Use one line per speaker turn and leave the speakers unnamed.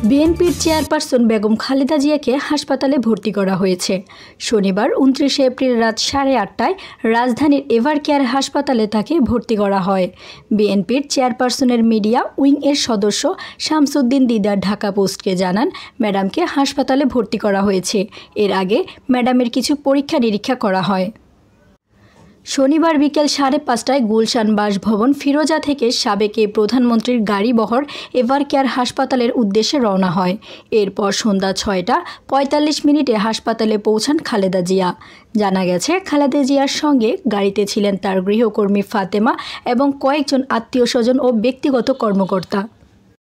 বিএনপির চেয়ারপারসন বেগম খালেদা জিয়াকে হাসপাতালে ভর্তি করা হয়েছে। শনিবার 29 এপ্রিল রাত 8:30টায় রাজধানীর এভারকেয়ার হাসপাতালে তাকে ভর্তি করা হয়। বিএনপির চেয়ারপারসনের মিডিয়া উইং-এর সদস্য শামসুদ্দিন দিদার ঢাকা পোস্টকে জানান, ম্যাডামকে হাসপাতালে ভর্তি করা হয়েছে। এর আগে ম্যাডামের কিছু পরীক্ষা নিরীক্ষা করা হয়। শনিবার বিকেল 5:30টায় গুলশান বাসভবন ফিরোজা থেকে সাবেক প্রধানমন্ত্রীর গাড়িবহর এভারকেয়ার হাসপাতালের উদ্দেশ্যে রওনা হয়। এরপর সন্ধ্যা 6:45 হাসপাতালে পৌঁছান খালেদা জিয়া। জানা গেছে, খালেদা জিয়ার সঙ্গে গাড়িতে ছিলেন তার গৃহকর্মী ফাতেমা এবং কয়েকজন আত্মীয়স্বজন ও ব্যক্তিগত কর্মকর্তা।